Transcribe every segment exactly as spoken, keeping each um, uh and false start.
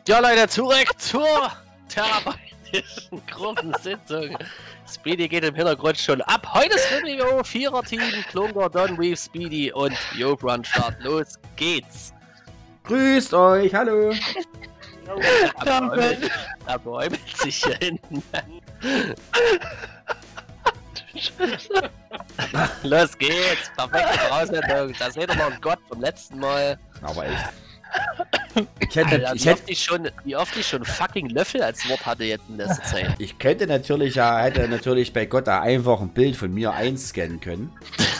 Ja, Leute, zurück zur therapeutischen Gruppensitzung. Speedy geht im Hintergrund schon ab. Heute ist Video, Vierer-Team, Klunker, Don, Weave, Speedy und Job Run Start. Los geht's. Grüßt euch, hallo. Er bäumelt, er bäumelt sich hier hinten. Los geht's. Perfekte Voraussetzung. Da seht ihr noch einen Gott vom letzten Mal. Aber echt. Ich hätte, Alter, ich wie, hätte, oft ich schon, wie oft ich schon fucking Löffel als Wort hatte jetzt in letzter Zeit. ich könnte natürlich ja, hätte natürlich bei Gott da einfach ein Bild von mir einscannen können.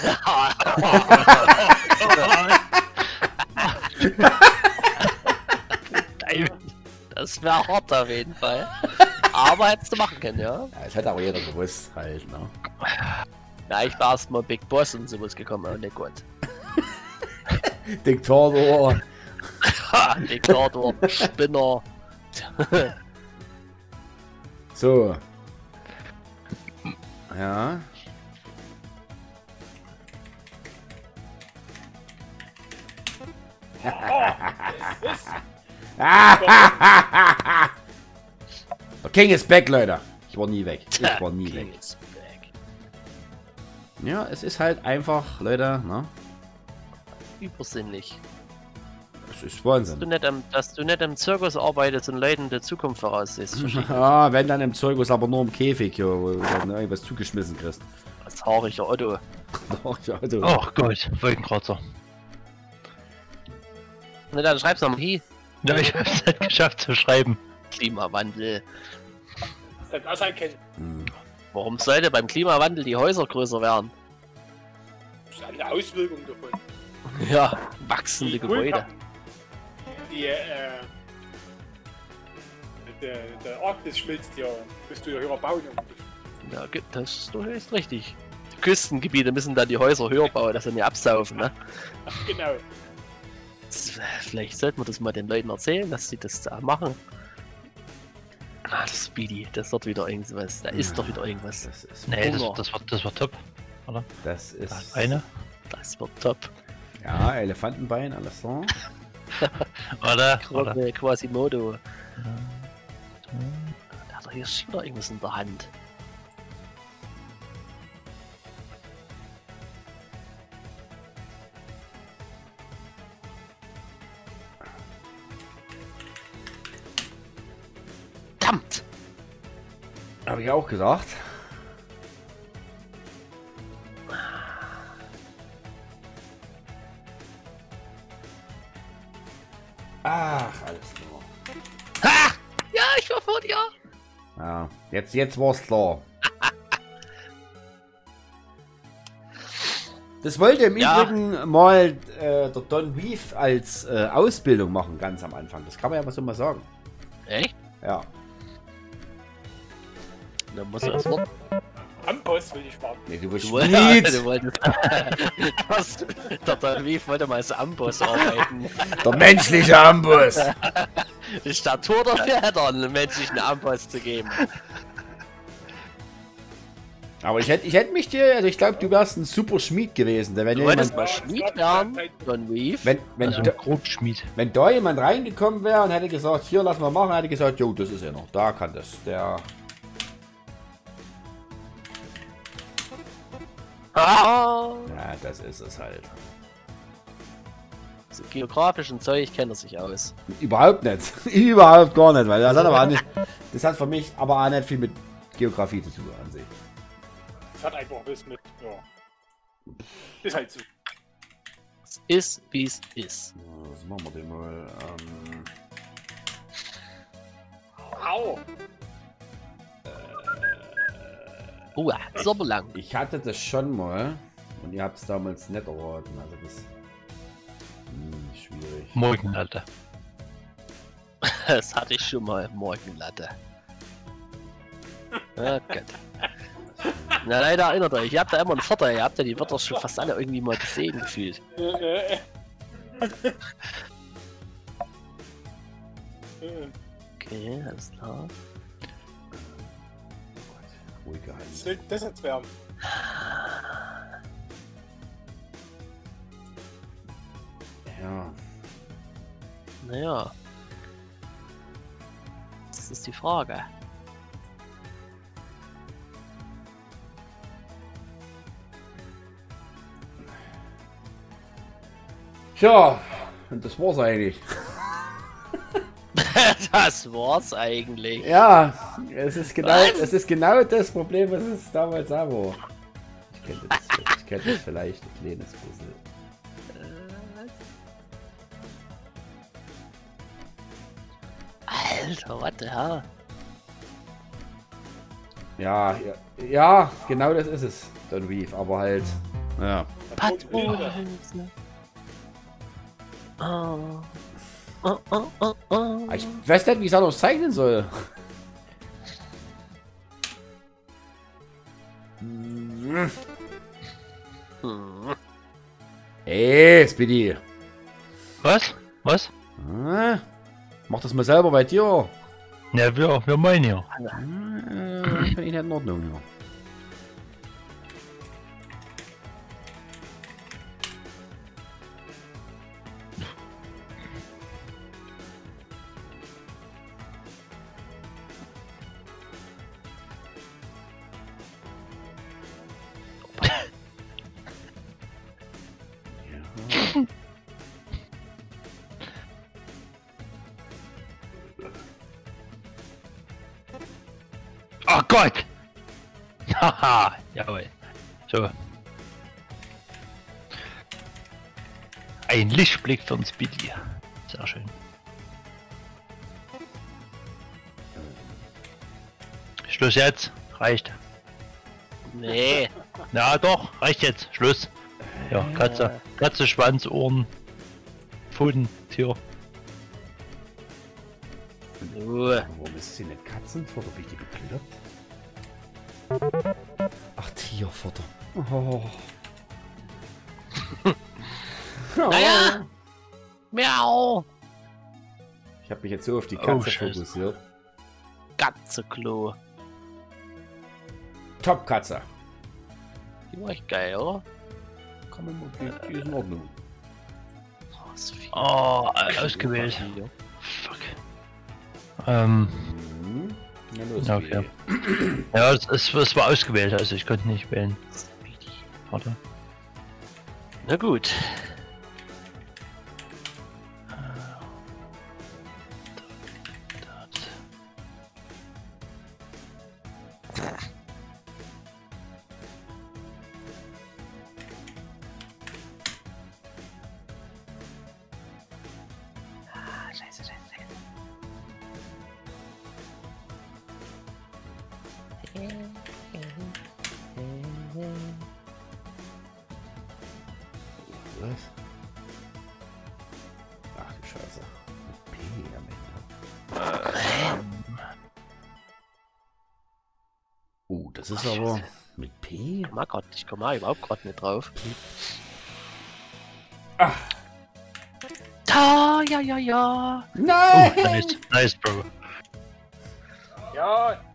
Das wäre hart auf jeden Fall. Aber hättest du machen können, ja? Ja, das hätte auch jeder gewusst halt, ne? Ja, ich war erstmal Big Boss und sowas gekommen, oh ne Gott. Diktator. Diktator, Spinner. So. Ja. Der King ist back, Leute. Ich war nie weg. Ich war nie King weg. is back. Ja, es ist halt einfach, Leute, ne? Übersinnlich. Das ist Dass du, Wahnsinn. nicht am, dass du nicht im Zirkus arbeitest und Leuten der Zukunft voraussiehst. Ja, wenn dann im Zirkus, aber nur im Käfig, jo, wo du dann irgendwas zugeschmissen kriegst. Das haarige Otto. Doch, ja, du. Ach Gott, Wolkenkratzer. Na dann schreib's nochmal hier. Ja, ich hab's nicht geschafft zu schreiben. Klimawandel. Das das erkennen. Hm. Warum sollte beim Klimawandel die Häuser größer werden? Das ist eine Auswirkung davon. Ja, wachsende Gebäude. Vulkan- Die, äh, der, der Arktis schmilzt ja, bist du ja höher bauen. Ja, ge- das ist doch echt richtig. Die Küstengebiete müssen dann die Häuser höher bauen, dass sie nicht absaufen, ne? Ach, genau. Das, vielleicht sollten wir das mal den Leuten erzählen, dass sie das da machen. Ah, das Speedy, das wird wieder irgendwas. Da ist doch wieder irgendwas. Das ist, Nee, das, Hunger. das, war, das war top. Oder? das ist Eine? Das wird top. ja, Elefantenbein, alles so. Oder? Oder? Grobe Quasimodo. Da hat er hier schon wieder irgendwas in der Hand. Verdammt! Habe ich auch gesagt. Ach, alles klar. Ha! Ja, ich war vor dir! Ja, jetzt, jetzt war's klar. Das wollte im Ja. Übrigen mal äh, der Don Weave als äh, Ausbildung machen, ganz am Anfang. Das kann man ja mal so mal sagen. Echt? Ja. Dann muss er das Wort. Amboss will ich warten. Nee, du bist Du wolltest. Schmied. Du wolltest. Das, der Don Weave wollte mal als Amboss arbeiten. Der menschliche Amboss. Die Statur dafür hätte er einen menschlichen Amboss zu geben. Aber ich hätte ich hätt mich dir, also ich glaube, du wärst ein super Schmied gewesen. Wenn, Du wolltest jemand, mal Schmied werden, Don Weave. wenn, wenn, Also da, ein Grobschmied. wenn da jemand reingekommen wäre und hätte gesagt, hier, lass mal machen, hätte ich gesagt, jo, das ist er noch. Da kann das. Der. Ah, Ja, das ist es halt. so geografischen Zeug kennt er sich aus. Überhaupt nicht. Überhaupt gar nicht, weil das hat aber auch nicht. Das hat für mich aber auch nicht viel mit Geografie zu tun an sich. Das hat einfach was mit, ja. Ist halt so. Es ist, wie es ist. So, was machen wir denn mal? Ähm, Au! Uh, das ist aber lang. ich hatte das schon mal und ihr habt es damals nicht erraten. Also das. Hm, schwierig. Morgenlatte. Das hatte ich schon mal. Morgenlatte. Oh Gott. Na leider erinnert euch, ihr habt da immer einen Vorteil, ihr habt ja die Wörter schon fast alle irgendwie mal gesehen gefühlt. Äh, äh, äh. Okay, alles klar. Ruhig Was gehalten. soll das jetzt werden? Ja. Naja. Das ist die Frage. Tja, und das war's eigentlich. Das war's eigentlich. Ja, es ist genau, Was? es ist genau das Problem, was es damals auch war. Ich kenne das, ich kenn das vielleicht, ein kleines bisschen. Alter, what the hell? Ja, ja, ja, genau das ist es, Don Weave, aber halt, ja. Patronenhülse. Oh. Oh, oh, oh, oh. Ich weiß nicht, wie ich es anders zeichnen soll. Hm. Ey, Speedy. Was? Was? Ah, mach das mal selber bei dir. Ja, wir, wir meinen ja. Ah, Finde ich nicht in Ordnung, ja. Oh Gott! Haha, jawohl. So. Ein Lichtblick für uns Speedy. Sehr schön. Schluss jetzt. Reicht. Nee. Na doch, reicht jetzt. Schluss. Ja, Katze. Katze, Schwanz, Ohren, Pfoten, Tier. Uh. Warum ist es hier nicht Katzenfutter? Bin ich die bekloppt? Ach, Tierfutter. Oh. Naja. Miau. Ich habe mich jetzt so auf die Oh, Katze Scheiße. fokussiert. Katzeklo. Top Katze. Die war echt geil, oder? Kann man mal, die, die ist in Ordnung. Oh, ist viel. Oh, ausgewählt. Fuck. Ähm, Mhm. Na los, Okay. Speedy. ja, es, es, es war ausgewählt, also ich konnte nicht wählen. Warte. Na gut. Ah, scheiße, scheiße. Was? Ach du Scheiße. Mit P am Ende. Oh, das ist Ach, aber Scheiße. mit P? Ich mag grad, ich komme überhaupt gerade nicht drauf. Ach. Da, ja, ja, ja. Oh, Nein! nice, nice, Bro. Ja,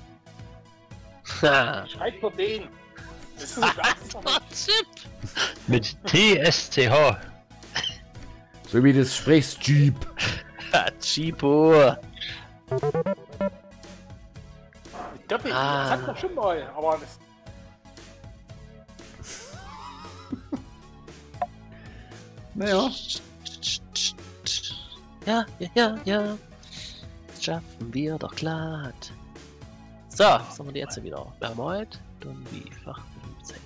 Ha. schreit für den. Das ist ein Ah, Chip. Mit T S C H. So wie du es sprichst, Jeep. Chipo. Doppel, Ah. das hat man schon mal, aber das, Naja. Ja, ja, ja, ja. Das schaffen wir doch glatt. So, was haben wir jetzt wieder? Wir haben heute dann wie Fachbeliebtheit.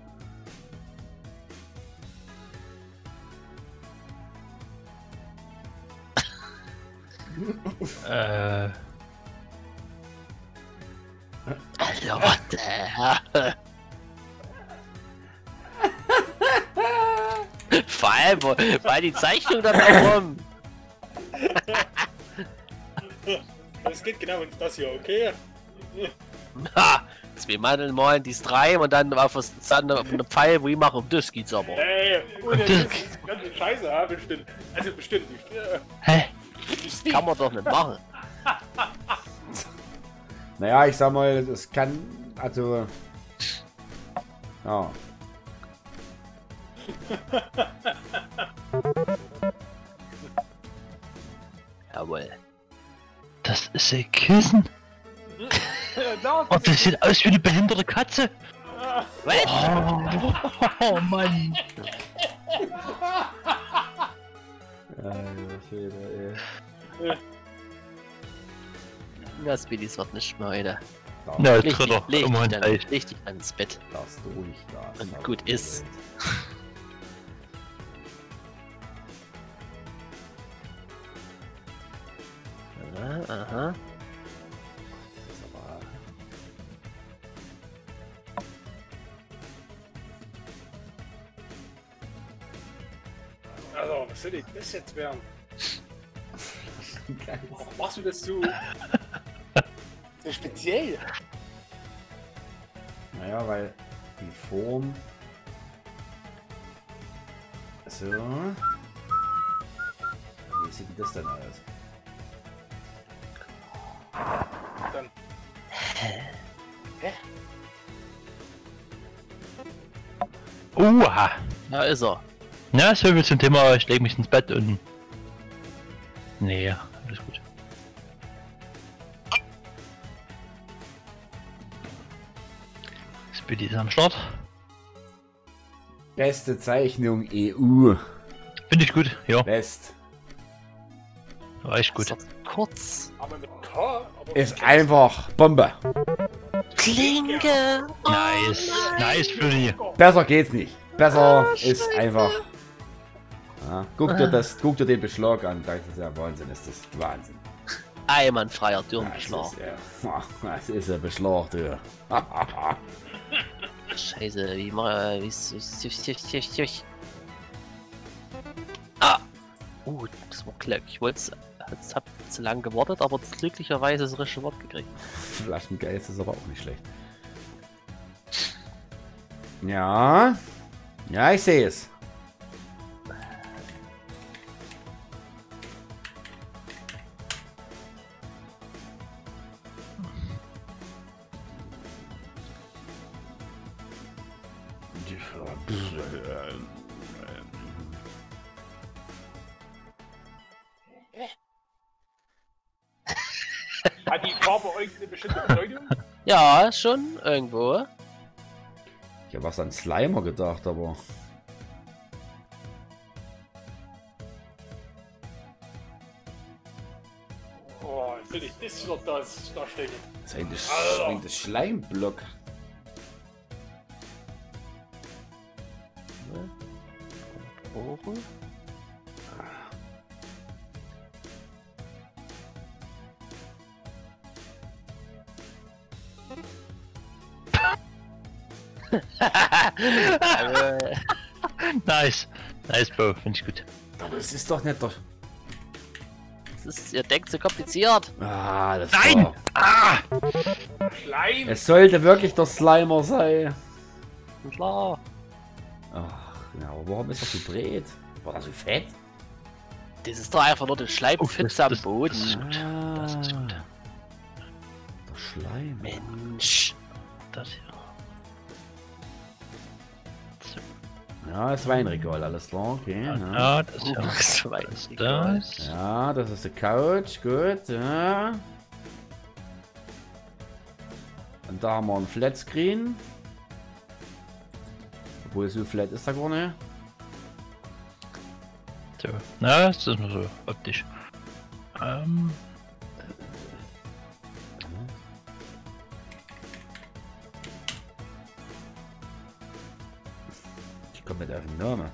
Äh, Alter, what the hell? Vor allem, wo- weil die Zeichnung dann auch rum. das geht genau ins das hier, okay? Ha, zwei Mandeln malen, die drei und dann auf das dann auf eine Pfeil, wo ich mache, um das geht's aber. Ey, ohne das ist ganz scheiße, ja, bestimmt. Also bestimmt nicht. Äh, hä? nicht. Kann man doch nicht machen. Naja, ich sag mal, es kann. Also. Ja. Jawohl. Das ist ein Kissen. Da, Oh, das sieht aus wie eine behinderte Katze. Was? Oh, oh Mann. Alter Schwede, ey. Ja, Speedy, es wird nicht mehr heute. Da, Na, Leg dich, dritter. leg Immerhin dich, dann, gleich. leg dich dann ins Bett. das durch, das. Und das gut durch. ist. Aha, aha. Das ist aber... Also, was soll ich das jetzt werden? Geil. Warum machst du das so? So speziell? Naja, weil die Form... So... Wie sieht denn das denn aus? Dann. Uha. Da ist er. Na, so viel zum Thema, ich leg mich ins Bett und... Nee, alles gut. Speedy ist am Start. Beste Zeichnung E U. Finde ich gut, ja, Best. reicht gut. Das wird kurz. Aber mit K. Aber Ist einfach Bombe. Klinge! Nice, nice für die. Besser geht's nicht. Besser ist einfach. Ja, guck dir das, guck dir den Beschlag an. Das ist ja Wahnsinn, ist das Wahnsinn. Einwandfreier Das Dürrenbeschlag. ist ja, das ist ein Beschlag, du. Scheiße, wie mach äh, wie ist Ah! Uh, das war Glück. Ich wollte es, hab zu lange gewartet, aber glücklicherweise das richtige Wort gekriegt. Flaschengeist ist aber auch nicht schlecht. Ja. Ja, ich sehe es. Hat die Farbe irgendeine bestimmte Bedeutung? Ja, schon irgendwo. Ich habe was an Slimer gedacht, aber. Oh, will ich das wird das da stecken. Das ist eigentlich Alter. eigentlich das Schleimblock. Ohren. Also, Nice, nice, Bro, finde ich gut. Aber es ist doch nicht doch. das ist, ihr denkt so kompliziert. Ah, das Nein! war- Ah! Schleim! Es sollte wirklich der Slimer sein. Klar. Ach, ja, aber warum ist das so breit? War das so fett? Das ist doch einfach nur eine Oh, das- Schleimfitze am das- Boden. das ist gut. Das ist gut. Der Schleim. Mensch. Das hier. Ja, das Weinregal, alles klar, okay. Ja, Ja, das hier. Das weiß Das, ich das. ja das ist die Couch, gut, ja. Und da haben wir ein Flatscreen. Obwohl so flat ist da gar nicht. So. Na, das ist nur so optisch. Ähm. Ich komme nicht auf den Namen.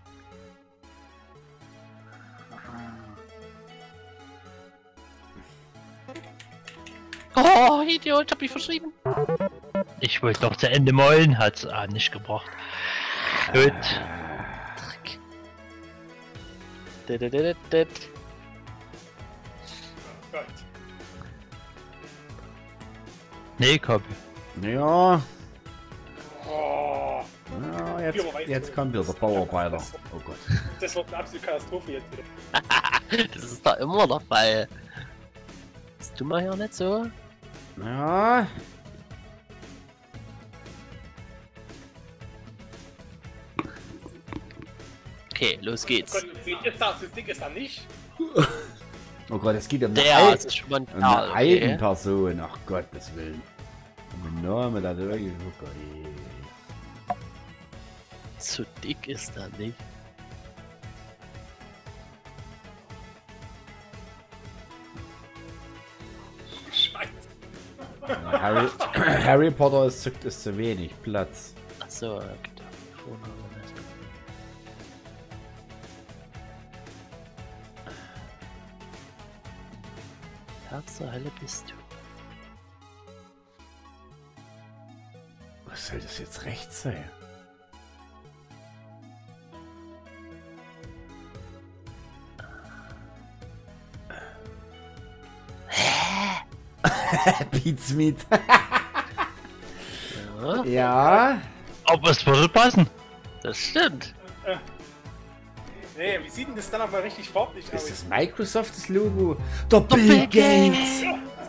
Oh, Idiot, ich hab mich verschrieben. Ich wollte noch zu Ende malen, hat's ah, nicht gebracht. Gut. Dreck. Dididididid. Gott. Nee, Copy. Ja, Oh, ja jetzt, jetzt kommt wieder der Bauarbeiter. Oh Gott. das wird eine absolute Katastrophe jetzt wieder. Das ist doch immer der Fall. Bist du mal hier nicht so? Ja, Okay, los Oh geht's. Gott, seht ihr das? Das Ding ist da nicht. Oh Gott, es geht um eine, Der, Ei das ist schon mal ein um Kerl, eine okay. Eigenperson. Ach Gottes Willen. Und der Name da wirklich. Oh Gott. Zu dick ist er nicht. Scheiße. Harry, Harry Potter ist zu, ist zu wenig Platz. Achso, okay. Vorname nicht. Wer zur Hölle bist du? Was soll das jetzt rechts sein? Beats Meat. Ja, Ja. Aber es würde passen. das stimmt. Nee, wie sieht denn das dann aber richtig farblich Ist aus? das Microsoft das Logo? Der Bill Gates!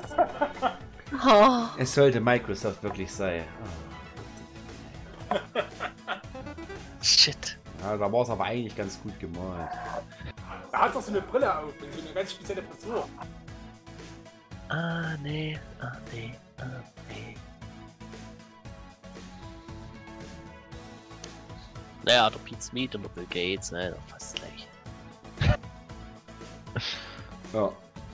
Oh. Es sollte Microsoft wirklich sein. Shit. Ja, da war es aber eigentlich ganz gut gemalt. Da hat doch so eine Brille auf und so eine ganz spezielle Frisur. Ah, nee. Ah, nee. Ah, nee. Naja, der Pete Smith und der Bill Gates, ne, doch fast gleich. Ja.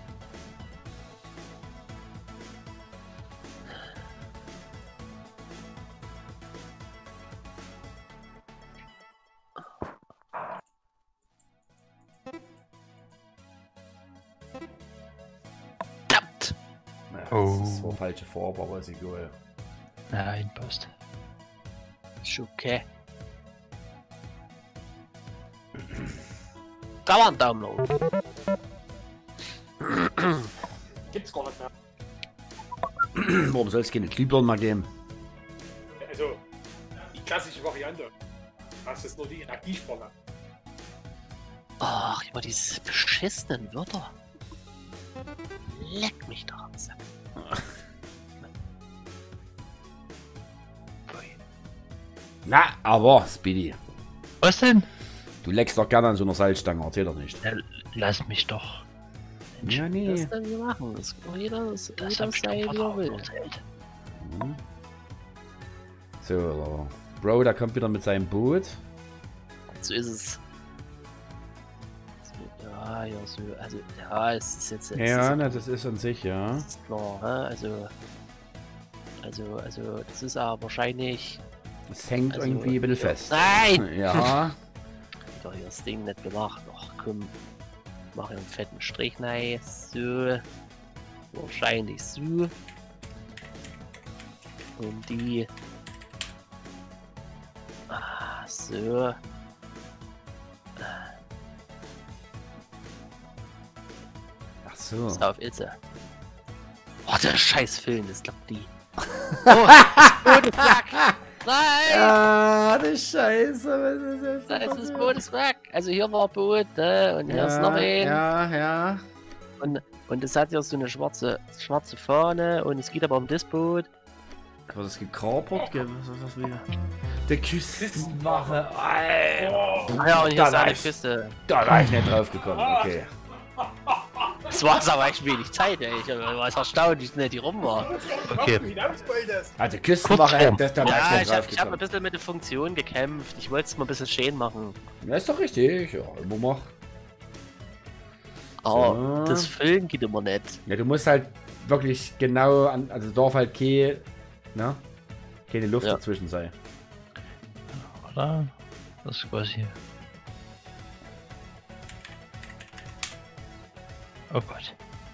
Verdammt! Ja, Oh. das ist zwar falsche Farbe, aber ist egal. Nein, passt. Ist okay. Da war ein Download. Gibt's gar nicht mehr. Warum soll es keine Glühbirnen mal geben? Also, die klassische Variante. Das ist nur die Energiespanne. Ach, immer diese beschissenen Wörter. Leck mich doch am Sack. Na, aber, Speedy, Was denn? du leckst doch gerne an so einer Salzstange, erzähl doch nicht. Ja, lass mich doch. Ja, Das nee. können wir machen. Das kann jeder, das Das jeder hab ich doch sei, wie er Vertrauen will. erzählt. Mhm. So, der Bro, der kommt wieder mit seinem Boot. So ist es. So, ja, ja, so, also, ja, es ist jetzt. Es Ja, ist, na, das ist an sich, ja. das ist klar, ne? Also, also, also, das ist aber wahrscheinlich. Es hängt Also, irgendwie ein bisschen fest. Nein! Ja. Wieder hier das Ding nicht gemacht. Ach komm, mach hier einen fetten Strich rein. So. Wahrscheinlich so. Und die. Ah, so. Ach so. Pass auf, Ilse. Oh, der scheiß Film, das klappt die. Oh, das Bootswrack! Nein! Ah, das Scheiße, was ist jetzt Da ist das passiert? Bootswrack. Also hier war ein Boot, ne? Und hier ist noch ein. Ja, ja. Und, und es hat ja so eine schwarze, schwarze Fahne und es geht aber um das Boot. War das gekapert? Ge- Was ist das wieder? Der Küstenwache. Alter. Ah ja, und hier Da ist eine war ich- Küste. Da war ich nicht drauf gekommen, okay. Das war es aber echt wenig Zeit, ey. Ich war erstaunt, wie schnell die rum war. Okay. Wie hinaus wolltest. Also Küstenwache, Kurzform. das, da war Ja, ich nicht ich habe drauf ich hab ein gekommen. bisschen mit der Funktion gekämpft. Ich wollte es mal ein bisschen schön machen. Ja, ist doch richtig. Ja, immer mach. Aber So. das Füllen geht immer nicht. Ja, du musst halt wirklich genau an, also darf halt keine, ne? Keine Luft Ja. dazwischen sein. Oder? Das ist quasi. Oh Gott.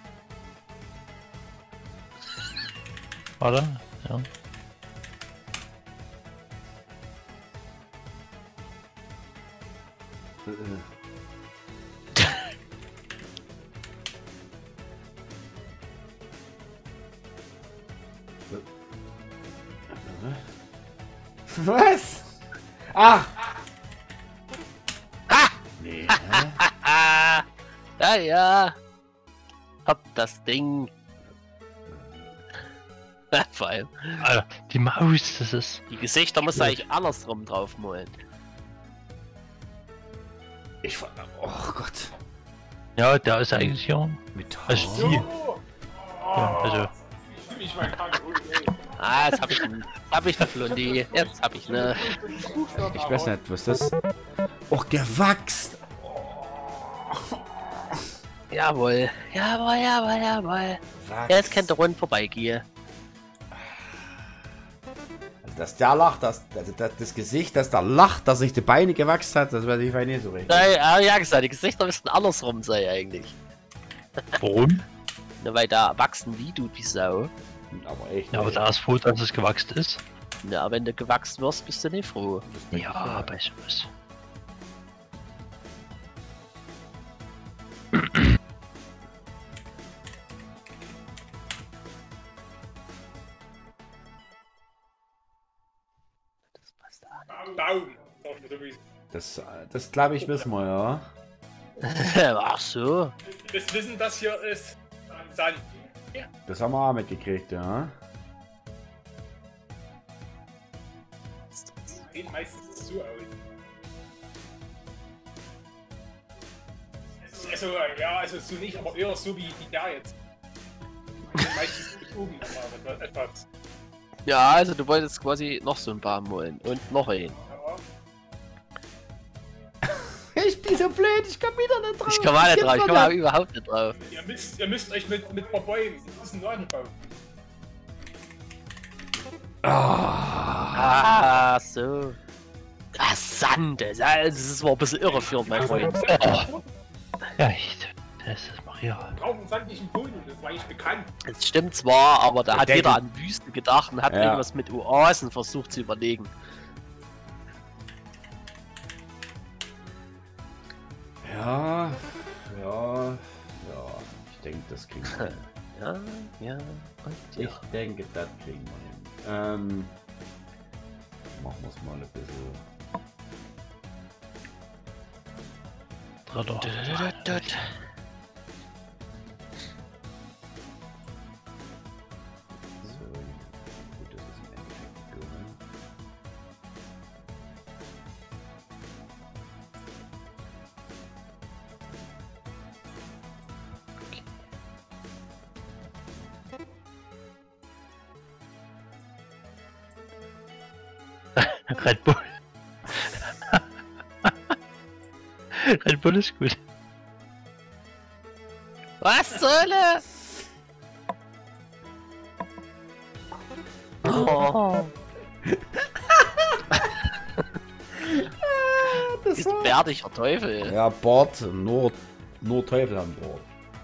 Oder? Ja. Was? Ach! Ha! Nee, Ah! Ja, ja. Hab das Ding. Vor allem. Alter, die Maus, das ist. Die Gesichter muss eigentlich andersrum draufmalen. Ich ver- Oh Gott. Ja, der ist eigentlich hier. Mit Also Haar. sie. Jo! Ja, also. Ich mich mal krank holen, ey. Ah, jetzt hab ich ihn. Jetzt hab ich ne Flundi. Jetzt hab ich ne. Ich weiß nicht, was das... Och, gewachst! Jawohl. Jawohl, jawohl, jawohl. Jetzt könnt ihr rund vorbeigehen. Also, dass der lacht, dass, das, das, das Gesicht, dass der lacht, dass sich die Beine gewachsen hat, das weiß ich nicht so richtig. Ja, ja, ja gesagt, die Gesichter müssten andersrum sein eigentlich. Warum? Ne, weil da wachsen wie du die Sau. Aber echt. Ja, aber nicht. da ist froh, dass es gewachsen ist. Na, wenn du gewachsen wirst, bist du nicht froh. Das denke ich Ja, bei sowas. Das passt da Baum, Baum. Sag ich mir sowieso. Das, das glaube ich, wissen wir, ja. nicht. Ach so. Das Wissen, das hier ist Sand. Das haben wir auch mitgekriegt, ja. Sieht meistens so aus. Also, ja, also so nicht, aber eher so wie, wie der jetzt. Meistens mit oben aber etwas. Ja, also du wolltest quasi noch so einen Baum holen. Und noch einen. Ja. Ich bin so blöd, ich komme wieder nicht drauf. Ich komme auch nicht drauf, ich komme auch überhaupt nicht drauf. Ihr müsst, ihr müsst euch mit, mit Bäumen ein bisschen Ladenbau. Ah, so. Ah, Sand, das das war ein bisschen irreführend, mein Freund. Oh. Ja, ich, das ist Maria. Wir brauchen sandlichen Boden, das war eigentlich bekannt. Das stimmt zwar, aber da Ich hat denke- jeder an Wüste gedacht und hat Ja. irgendwas mit Oasen versucht zu überlegen. Ja, ja, ja. Ich denke, das kriegen wir hin. Ja, ja, und Ich ja. denke, das kriegen wir hin. Ähm, machen wir es mal ein bisschen. Dritter. Dut. So, gut, das ist im Endeffekt gelungen. Red Bull. Red Bull ist gut. Was zur Hölle? Oh, Das ist ein bärtiger Teufel. Ja, Bord, nur, nur Teufel am Bord.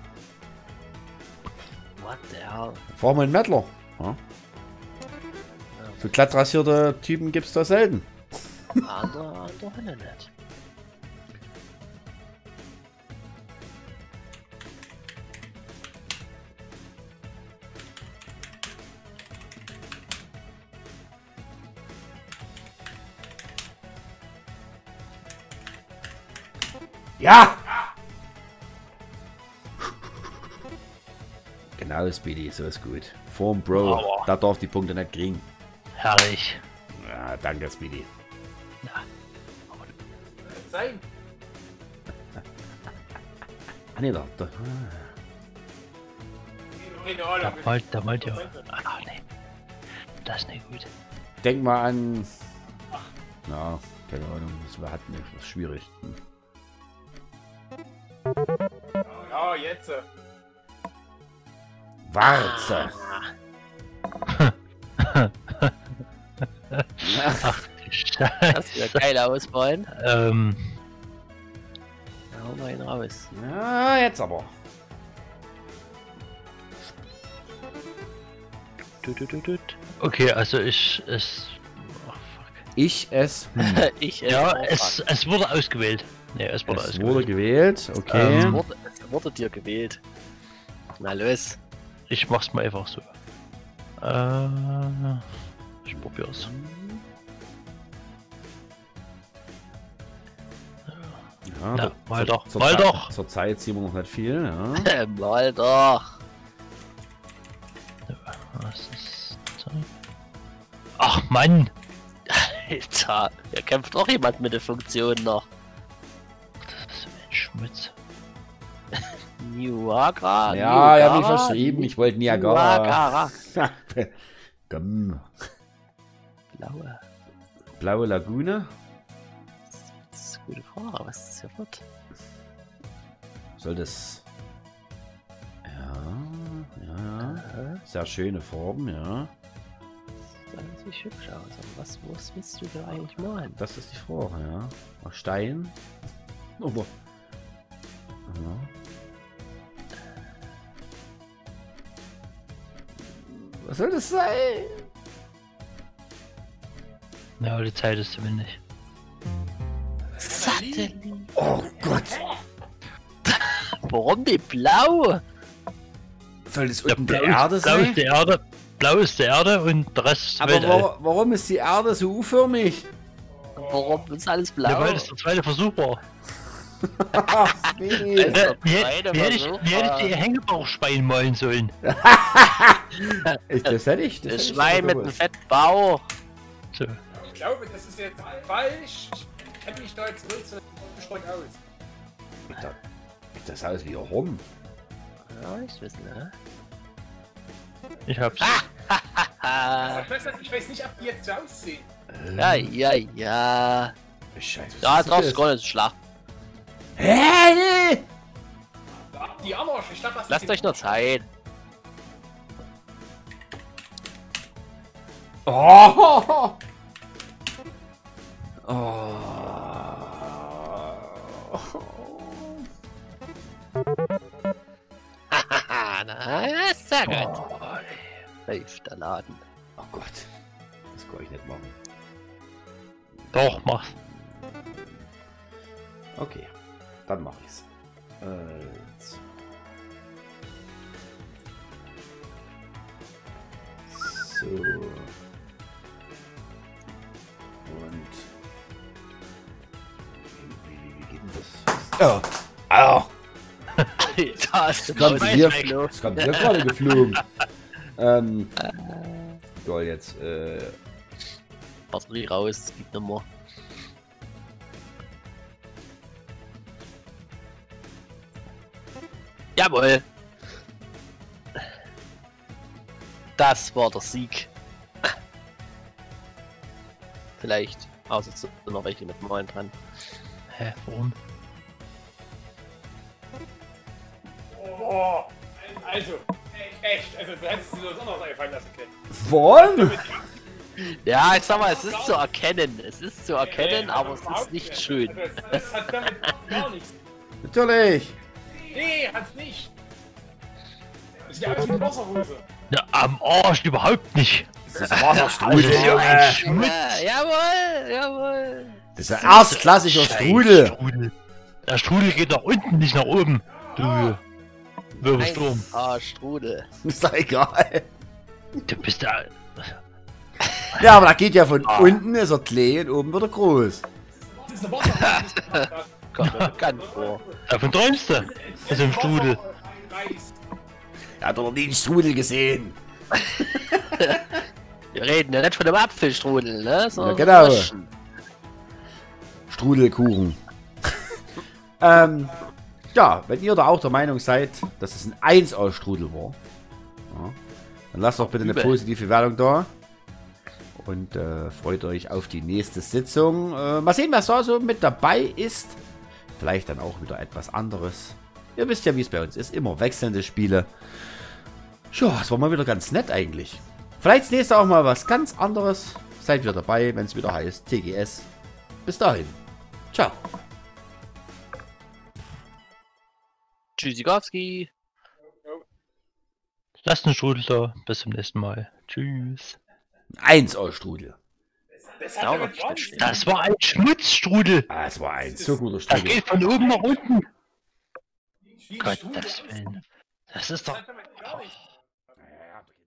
What the hell? Fahren wir einen Mettler. Ja. So glatt rasierte Typen gibt's da selten. Andere, andere Hölle nicht. Ja! Genau, Speedy, so ist gut. Vorm Bro, Aua. da darf die Punkte nicht kriegen. Herrlich. Ja, danke, Speedy. Sein. Ah, nee, da. da. Keine Da Ahnung. wollt, da wollt ihr. Ach nee. Das ist nicht gut. Denk mal an. Na, keine Ahnung, das hat nicht, das ist schwierig. Hm. Ja, jetzt. äh, Warze. Ach, du Das wird Scheiße. geil ausfallen. Ähm, Da hauen wir ihn raus. Ja, jetzt aber. Du, du, du, du. okay, also ich, es, ach, fuck. Ich es. Hm. Ich äh, Ja, auch es, dran. es wurde ausgewählt. Ne, es wurde Es ausgewählt. wurde gewählt, okay. Es Ähm, wurde, es wurde dir gewählt. Na los. Ich mach's mal einfach so. Äh, ich probier's. Ja, Na, zur- mal doch, zur mal Zeit- doch. Zur Zeit sehen wir noch nicht viel, ja. Mal doch. Was ist so? Ach Mann! Alter, hier kämpft auch jemand mit der Funktion noch. Das ist so ein Schmutz. Niagara. Ja, ich habe mich Niagara, verschrieben. Ich wollte Niagara. Niagara. Komm. Blaue. Blaue Lagune. Das ist eine gute Frage. Was ist das hier wird? Soll das... Ja, ja, ja. Aha. Sehr schöne Farben, ja. Das sieht sich hübsch aus. Aber was, was willst du da eigentlich malen? Das ist die Frage, ja. Ach, Stein. Oh, wo- ja. Was soll das sein? Ja, die Zeit ist zumindest nicht. Satellit. Oh Gott. Warum die blau? Soll das Ja, unten blau, die Erde ist, blau sein? ist die Erde. Blau ist die Erde und der Rest ist Aber Weltall. wa warum ist die Erde so U-förmig? Warum ist alles blau? Ja, weil das der zweite Versuch war. Ach, Speedy. Das ist der Wie, zweite wie, hätte ich, Versuch, wie hätte ich ah. die Hängebauchspein malen sollen? Ich, das hätte ich. Das Das hätte ich Schwein aber mit einem gewusst. fetten Bauch. So. Ich glaube, das ist jetzt falsch. Ich kenne mich da jetzt nicht so stark aus. Da- Das aus wie rum. Ja, ich wissen, ne? Ich hab's. Ah, Ich weiß, nicht- ich weiß nicht, ob die jetzt so aussehen. ja, ja, ja. Scheiße. was Da ist drauf das? scrollen ist Schlacht. Hä? Da, die Arsch, ich dachte, das Lasst ist euch noch Zeit. Oh. Oh. Haha, na, ja, sehr gut. Läuft der Laden. Oh Gott. Das kann ich nicht machen. Doch, mach's. Okay. Dann mach ich's. Also. So. Und. Wie, wie, wie geht denn das? Oh. Au. Da ist Das kommt Maus hier, weggeflogen. das kommt hier gerade geflogen. ähm. Goal jetzt. Äh. Batterie raus, gibt nicht mehr. Jawohl! Das war der Sieg. Vielleicht. Außer es sind noch welche mit Malen dran. Hä, warum? Oh, also, echt, also du hättest dir das anders einfallen lassen können. Warum? Ja, ich sag mal, es ist zu erkennen. Es ist zu erkennen, Nee, aber es ist überhaupt nicht schön. Also, es, es hat damit gar nichts. Natürlich. Nee, hat's nicht. Das sieht aus wie eine Wasserhose. Ja, am Arsch überhaupt nicht. Das ist Wasserstrudel, Das ist ja ein Junge. Schmutz. Ja, jawohl, jawohl. Das ist ein erstklassiger Scheiß Strudel. Strudel. Der Strudel geht nach unten, nicht nach oben. Du Wirbelsturm. Ah, Strudel. Ist doch egal. Du bist da. Ja, aber da geht ja von Ah. unten ist er klein und oben wird er groß. Das ist eine Wasserhose. Kommt mir bekannt vor. Davon träumst du. Das ist ein Strudel. Weiß. Er hat doch noch nie einen Strudel gesehen. Wir reden ja nicht von dem Apfelstrudel, ne? Sondern Ja, genau. vom frischen. Strudelkuchen. ähm, ja, wenn ihr da auch der Meinung seid, dass es ein eins aus Strudel war, ja, dann lasst doch bitte eine Übel. positive Wertung da. Und äh, freut euch auf die nächste Sitzung. Äh, mal sehen, wer da so mit dabei ist. Vielleicht dann auch wieder etwas anderes. Ihr wisst ja, wie es bei uns ist. Immer wechselnde Spiele. Ja, es war mal wieder ganz nett eigentlich. Vielleicht das nächste auch mal was ganz anderes. Seid wieder dabei, wenn es wieder heißt T G S. Bis dahin. Ciao. Tschüssikowski. Lasst einen Strudel da. Bis zum nächsten Mal. Tschüss. Eins aus Strudel. Das Ja, hat aber damit gar nichts. steht- Das war ein Schmutzstrudel. Ah, es war ein so guter Das Strudel. geht von oben nach unten. Wie ein Gottes Strudel. Willen. Das ist doch. Das hat damit gar nichts.